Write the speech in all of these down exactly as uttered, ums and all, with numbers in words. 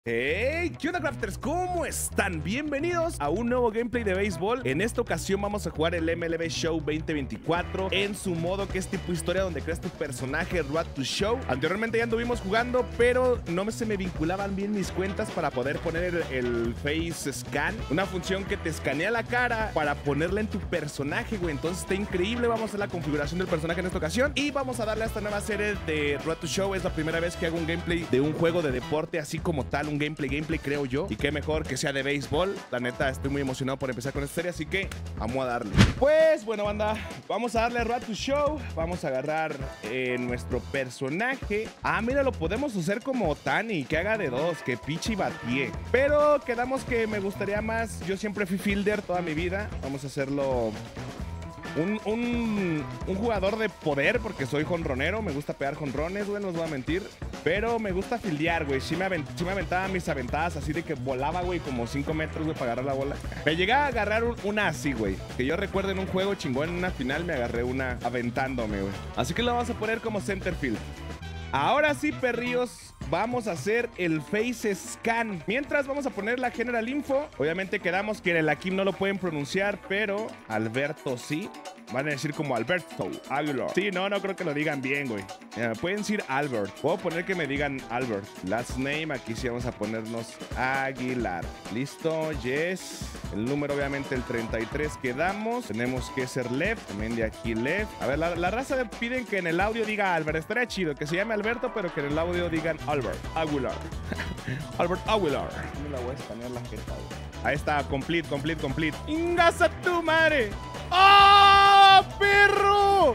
Hey, ¿qué onda, crafters? ¿Cómo están? Bienvenidos a un nuevo gameplay de béisbol. En esta ocasión vamos a jugar el M L B Show veinte veinticuatro en su modo que es tipo historia, donde creas tu personaje Road to Show. Anteriormente ya anduvimos jugando, pero no me, se me vinculaban bien mis cuentas para poder poner el, el Face Scan, una función que te escanea la cara para ponerla en tu personaje, güey. Entonces está increíble. Vamos a hacer la configuración del personaje en esta ocasión y vamos a darle a esta nueva serie de Road to Show. Es la primera vez que hago un gameplay de un juego de deporte así como tal, un gameplay, gameplay creo yo, y qué mejor que sea de béisbol. La neta, estoy muy emocionado por empezar con esta serie, así que vamos a darle. Pues bueno, banda, vamos a darle a Road to Show. Vamos a agarrar eh, nuestro personaje. Ah, mira, lo podemos usar como Otani, que haga de dos, que piche y batee. Pero quedamos que me gustaría más. Yo siempre fui fielder toda mi vida. Vamos a hacerlo Un, un, un jugador de poder, porque soy jonronero. Me gusta pegar jonrones, güey, no os voy a mentir. Pero me gusta fildear, güey. Sí me, avent sí me aventaba mis aventadas así de que volaba, güey, como cinco metros, güey, para agarrar la bola. Me llegué a agarrar un, una así, güey. Que yo recuerdo en un juego chingón, en una final, me agarré una aventándome, güey. Así que lo vamos a poner como center field. Ahora sí, perrillos, vamos a hacer el Face Scan. Mientras vamos a poner la General Info. Obviamente quedamos que el Akim no lo pueden pronunciar, pero Alberto sí. Van a decir como Alberto Aguilar. Sí, no, no creo que lo digan bien, güey. Eh, pueden decir Albert. Puedo poner que me digan Albert. Last name, aquí sí vamos a ponernos Aguilar. Listo, yes. El número, obviamente, el treinta y tres quedamos. Tenemos que ser left. También de aquí left. A ver, la, la raza piden que en el audio diga Albert. Estaría chido que se llame Alberto, pero que en el audio digan Albert Aguilar. Albert Aguilar. Me la voy a escanear la jeta, güey. Ahí está, complete, complete, complete. ¡Ingas a tu madre! ¡Oh, perro!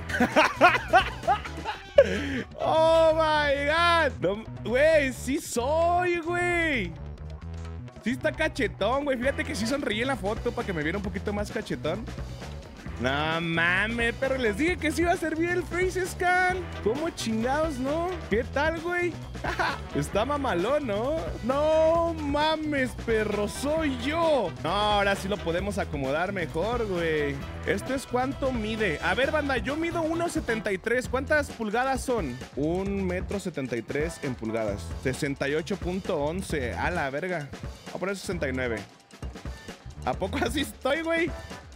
¡Oh, my God! Güey, no, sí soy, güey. Sí está cachetón, güey. Fíjate que sí sonreí en la foto para que me viera un poquito más cachetón. No mames, pero les dije que sí iba a servir el Face Scan. ¿Cómo chingados, no? ¿Qué tal, güey? Está mamalón, ¿no? No mames, perro, soy yo. No, ahora sí lo podemos acomodar mejor, güey. ¿Esto es cuánto mide? A ver, banda, yo mido uno setenta y tres. ¿Cuántas pulgadas son? un metro setenta y tres en pulgadas. sesenta y ocho punto once. A la verga. Voy a poner sesenta y nueve. ¿A poco así estoy, güey?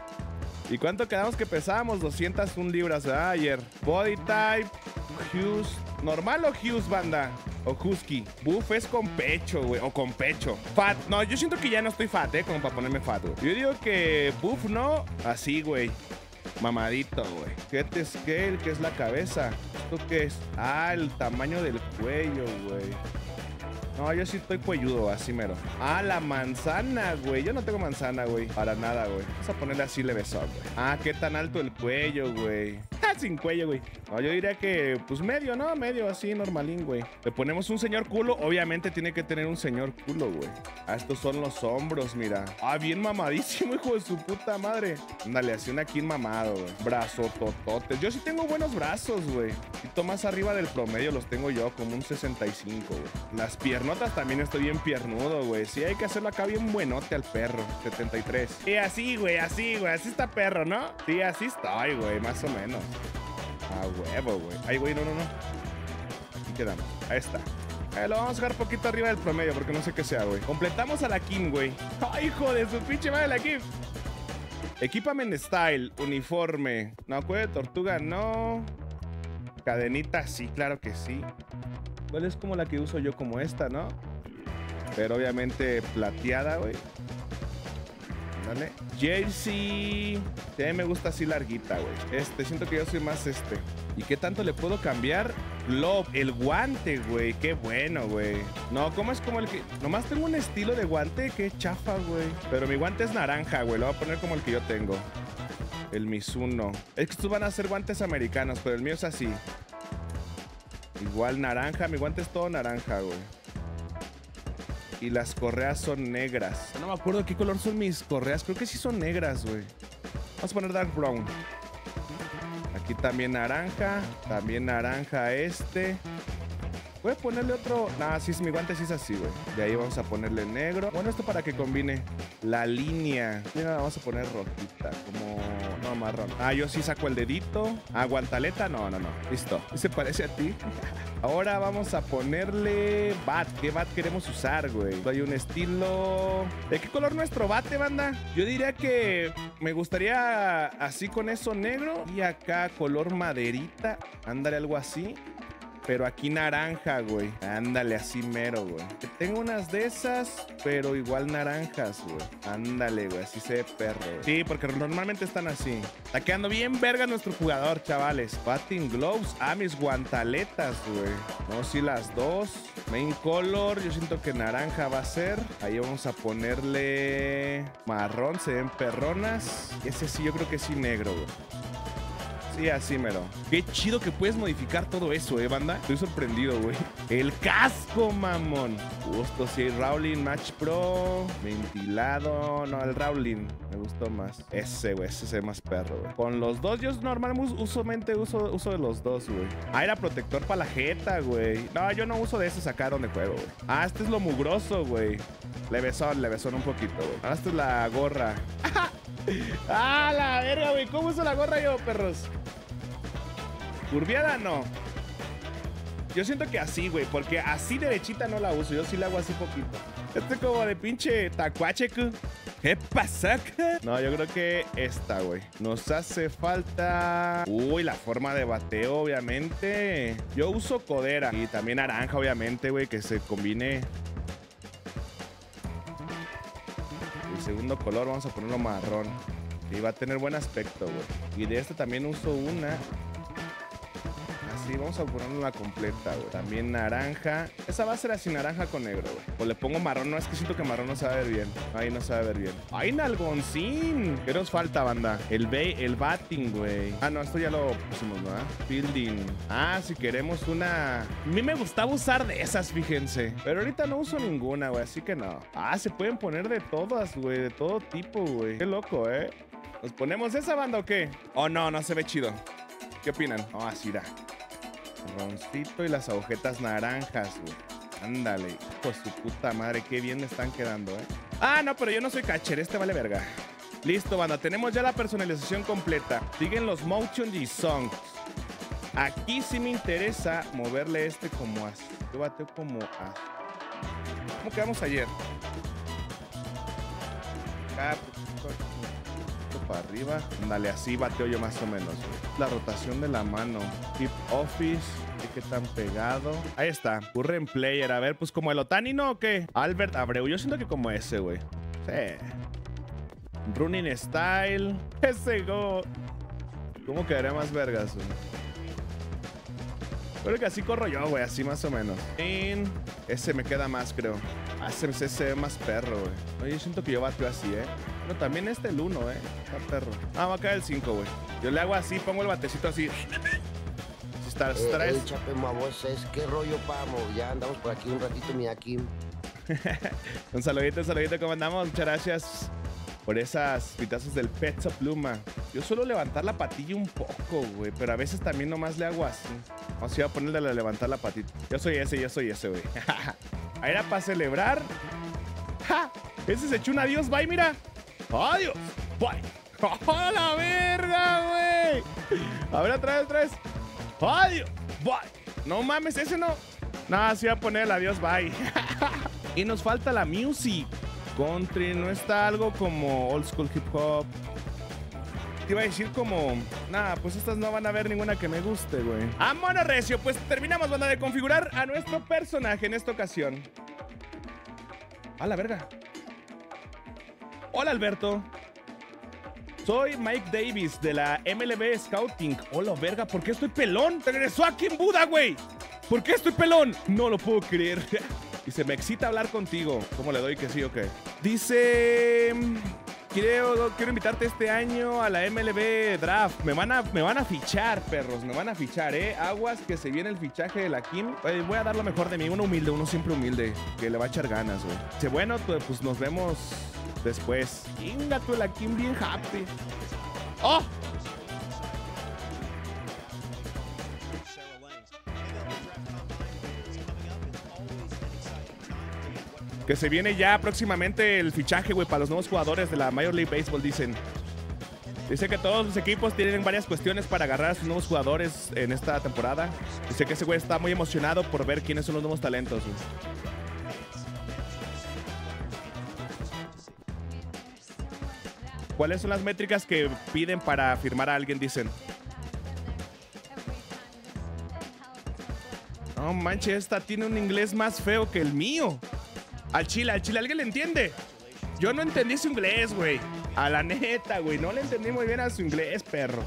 ¿Y cuánto quedamos que pesábamos? doscientas una libras, ¿verdad? Ayer. Body type, Hughes. ¿Normal o Hughes, banda? O Husky. Buff es con pecho, güey. O con pecho. Fat. No, yo siento que ya no estoy fat, ¿eh? Como para ponerme fat, güey. Yo digo que buff, ¿no? Así, güey. Mamadito, güey. Head scale, ¿qué es la cabeza? ¿Esto qué es? Ah, el tamaño del cuello, güey. No, yo sí estoy cuelludo, así mero. Ah, la manzana, güey. Yo no tengo manzana, güey. Para nada, güey. Vamos a ponerle así levesón, güey. Ah, qué tan alto el cuello, güey. Ah, sin cuello, güey. No, yo diría que, pues medio, ¿no? Medio así, normalín, güey. Le ponemos un señor culo. Obviamente tiene que tener un señor culo, güey. Ah, estos son los hombros, mira. Ah, bien mamadísimo, hijo de su puta madre. Ándale, así un aquí mamado, güey. Brazo tototes. Yo sí tengo buenos brazos, güey. Y más arriba del promedio los tengo yo, como un sesenta y cinco, güey. Las piernas también estoy bien piernudo, güey. Sí, hay que hacerlo acá bien buenote al perro. setenta y tres. Y así, güey, así, güey. Así está perro, ¿no? Sí, así estoy, güey, más o menos. A huevo, güey. Ay, güey, no, no, no. Aquí quedamos. Ahí está. Eh, lo vamos a dejar poquito arriba del promedio porque no sé qué sea, güey. Completamos a la Kim, güey. Ay, hijo de su pinche madre, la Kim. Equipament style, uniforme. No, cuello de tortuga, no. Cadenita, sí, claro que sí. ¿Cuál es como la que uso yo? Como esta, ¿no? Pero obviamente plateada, güey. Dale. Jersey. Sí, me gusta así larguita, güey. Este, siento que yo soy más este. ¿Y qué tanto le puedo cambiar? Glove, el guante, güey. Qué bueno, güey. No, ¿cómo es como el que...? Nomás tengo un estilo de guante. Qué chafa, güey. Pero mi guante es naranja, güey. Lo voy a poner como el que yo tengo. El Mizuno. Es que estos van a ser guantes americanos, pero el mío es así. Igual naranja, mi guante es todo naranja, güey. Y las correas son negras. No me acuerdo qué color son mis correas. Creo que sí son negras, güey. Vamos a poner dark brown. Aquí también naranja. También naranja este. Voy a ponerle otro... Nah, sí, mi guante sí es así, güey. De ahí vamos a ponerle negro. Bueno, esto para que combine la línea. Mira, vamos a poner rojita. Como... No, marrón. Ah, yo sí saco el dedito. Ah, guantaleta. No, no, no. Listo. ¿Se parece a ti? Ahora vamos a ponerle bat. ¿Qué bat queremos usar, güey? Hay un estilo... ¿De qué color nuestro bate, banda? Yo diría que me gustaría así con eso negro. Y acá color maderita. Ándale, algo así. Pero aquí naranja, güey. Ándale, así mero, güey. Tengo unas de esas, pero igual naranjas, güey. Ándale, güey. Así se ve perro, güey. Sí, porque normalmente están así. Está quedando bien verga nuestro jugador, chavales. Batting gloves. Ah, mis guantaletas, güey. No, sí, las dos. Main color. Yo siento que naranja va a ser. Ahí vamos a ponerle marrón. Se ven perronas. Ese sí, yo creo que sí negro, güey. Sí, así mero. Qué chido que puedes modificar todo eso, ¿eh, banda? Estoy sorprendido, güey. El casco, mamón. Justo, sí. Rowling Match Pro. Ventilado. No, el Rowling me gustó más. Ese, güey. Ese se ve más perro, güey. Con los dos, yo normalmente usualmente uso, uso de los dos, güey. Ah, era protector para la jeta, güey. No, yo no uso de esos acá donde juego, güey. Ah, este es lo mugroso, güey. Levesón, levesón un poquito, güey. Ahora esta es la gorra. ¡Ah, la verga, güey! ¿Cómo uso la gorra yo, perros? ¿Curviada? No. Yo siento que así, güey, porque así derechita no la uso. Yo sí la hago así poquito. Este es como de pinche tacuache. ¿Qué pasa? No, yo creo que esta, güey. Nos hace falta... Uy, la forma de bateo, obviamente. Yo uso codera. Y también naranja, obviamente, güey, que se combine. El segundo color vamos a ponerlo marrón. Y va a tener buen aspecto, güey. Y de este también uso una... Así, vamos a ponerle una completa, güey. También naranja. Esa va a ser así, naranja con negro, güey. O le pongo marrón. No, es que siento que marrón no se va a ver bien. Ahí no se va a ver bien. ¡Ay, nalgoncín! ¿Qué nos falta, banda? El bay, el batting, güey. Ah, no, esto ya lo pusimos, ¿no? Fielding. Ah, si queremos una... A mí me gustaba usar de esas, fíjense. Pero ahorita no uso ninguna, güey. Así que no. Ah, se pueden poner de todas, güey. De todo tipo, güey. Qué loco, ¿eh? ¿Nos ponemos esa, banda o qué? Oh, no, no se ve chido. ¿Qué opinan? Oh, así da. Roncito y las agujetas naranjas, güey. Ándale, hijo de su puta madre, qué bien me están quedando, eh. Ah, no, pero yo no soy catcher, este vale verga. Listo, banda, tenemos ya la personalización completa. Siguen los motion y songs. Aquí sí me interesa moverle este como así. Yo bateo como así. ¿Cómo quedamos ayer? Acá, para arriba. Dale, así bateo yo más o menos. La rotación de la mano. Tip Office. ¿Qué tan pegado? Ahí está. Current Player. A ver, pues como el Otani, ¿no? ¿O qué? Albert Abreu. Yo siento que como ese, güey. Sí. Running Style. Ese go. ¿Cómo quedaría más vergas, güey? Creo que así corro yo, güey. Así más o menos. In. Ese me queda más, creo. Ah, ese se ve más perro, güey. No, yo siento que yo bateo así, ¿eh? Pero también este el uno, ¿eh? Está perro. Ah, va a caer el cinco, güey. Yo le hago así, pongo el batecito así. Si está eh, tres. Eh, Chapemo, a vos es qué rollo, pamo. Ya andamos por aquí un ratito, mi aquí. Un saludito, un saludito, ¿cómo andamos? Muchas gracias por esas pitazos del Peso Pluma. Yo suelo levantar la patilla un poco, güey. Pero a veces también nomás le hago así. Vamos a ir a ponerle a levantar la patita. Yo soy ese, yo soy ese, güey. Ahí era para celebrar. ¡Ja! Ese se echó un adiós, bye, mira. ¡Adiós! ¡Bye! ¡Oh, la verga, güey! A ver, otra vez, otra vez. ¡Adiós! ¡Bye! No mames, ese no. No, sí voy a poner el adiós, bye. Y nos falta la music. Country, no está algo como old school hip hop. Te iba a decir como... Nah, pues estas no van a ver ninguna que me guste, güey. ¡Ah, mono recio! Pues terminamos, banda, de configurar a nuestro personaje en esta ocasión. ¡A la verga! Hola, Alberto. Soy Mike Davis de la M L B Scouting. Hola, verga, ¿por qué estoy pelón? Regresó aquí en Buda, güey. ¿Por qué estoy pelón? No lo puedo creer. Dice, me excita hablar contigo. ¿Cómo le doy que sí o qué? Dice... Quiero, quiero invitarte este año a la M L B Draft. Me van, a, me van a fichar, perros. Me van a fichar, ¿eh? Aguas que se viene el fichaje de la Kim. Eh, voy a dar lo mejor de mí. Uno humilde, uno siempre humilde. Que le va a echar ganas, güey. Dice, bueno, pues nos vemos después. Chinga tú, la Kim bien happy. ¡Oh! Que se viene ya próximamente el fichaje, güey, para los nuevos jugadores de la Major League Baseball, dicen. Dice que todos los equipos tienen varias cuestiones para agarrar a sus nuevos jugadores en esta temporada. Dice que ese güey está muy emocionado por ver quiénes son los nuevos talentos, güey. ¿Cuáles son las métricas que piden para firmar a alguien? Dicen. No manches, esta tiene un inglés más feo que el mío. Al chile, al chile, ¿alguien le entiende? Yo no entendí su inglés, güey. A la neta, güey. No le entendí muy bien a su inglés, perro.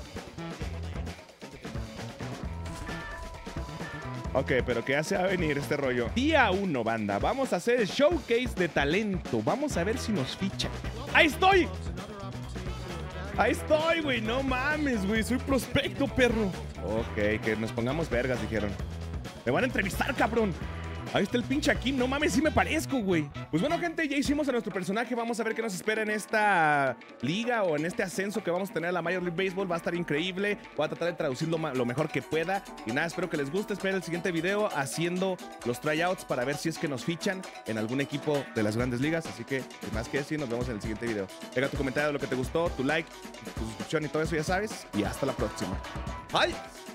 Ok, pero ¿qué hace a venir este rollo? Día uno, banda. Vamos a hacer el showcase de talento. Vamos a ver si nos fichan. ¡Ahí estoy! Ahí estoy, güey. No mames, güey. Soy prospecto, perro. Ok, que nos pongamos vergas, dijeron. Me van a entrevistar, cabrón. Ahí está el pinche aquí. No mames, sí me parezco, güey. Pues bueno, gente, ya hicimos a nuestro personaje. Vamos a ver qué nos espera en esta liga o en este ascenso que vamos a tener a la Major League Baseball. Va a estar increíble. Voy a tratar de traducirlo lo mejor que pueda. Y nada, espero que les guste. Esperen el siguiente video haciendo los tryouts para ver si es que nos fichan en algún equipo de las grandes ligas. Así que, sin más que decir, nos vemos en el siguiente video. Deja tu comentario de lo que te gustó, tu like, tu suscripción y todo eso, ya sabes. Y hasta la próxima. ¡Bye!